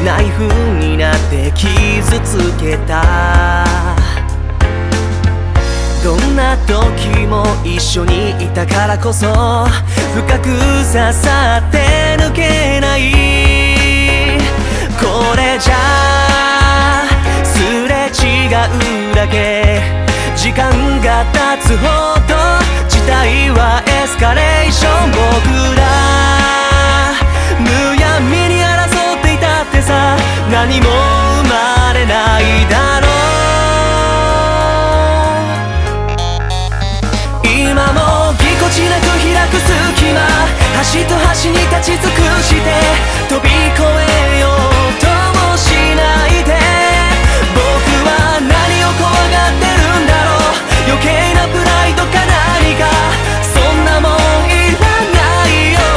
ナイフになって傷つけた。どんな時も一緒にいたからこそ深く刺さって抜けない。これじゃすれ違うだけ。時間が経つほど事態はエスカレーション。僕らむやみに争っていたってさ、何も生まれないだろう。今もぎこちなく開く隙間、端と端に立ち尽くして飛び越えようともしないで。僕は何を怖がってるんだろう。余計なプライドか何か、そんなもんいらないよ。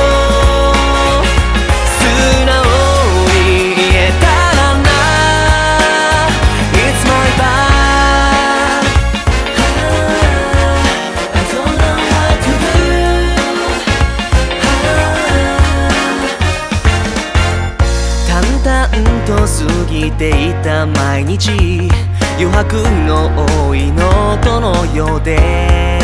素直に言えたらな。 It's my bad. I don't know what to do. 淡々と過ぎていた毎日、余白の多いノートのようで、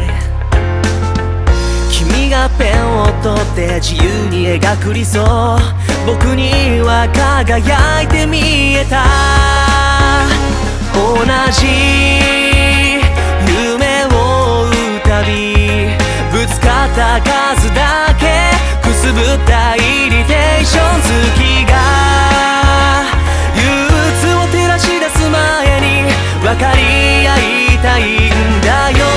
君がペンを取って自由に描く理想、僕には輝いて見えた。同じ夢を追うたび、ぶつかった数だけくすぶったイリテーション。月が憂鬱を照らし出す前に分かり合いたいんだよ。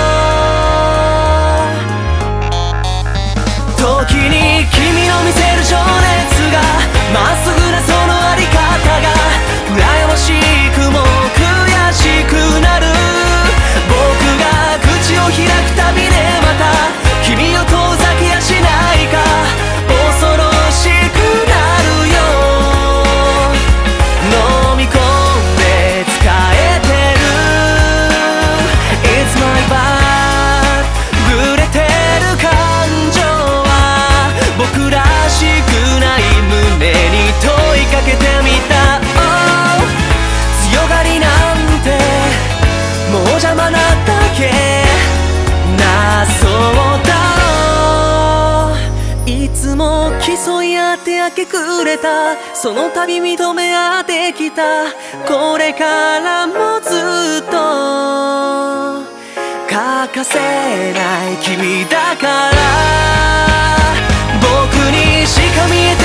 時に君の見せる情熱がまっすぐなそのあり方が羨ましくも悔しくなる。僕が口を開くたびでまた君を遠ざけやしないか、恐ろしくなるよ。飲み込んで使えてる It's my bad。 ぶれてる感情は僕らしくない胸に問いかけてみた、oh、強がりなんてもう邪魔なだけな、そうだろう。いつも競い合って明け暮れた、その度認め合ってきた。これからもずっと欠かせない君だから。僕にしか見え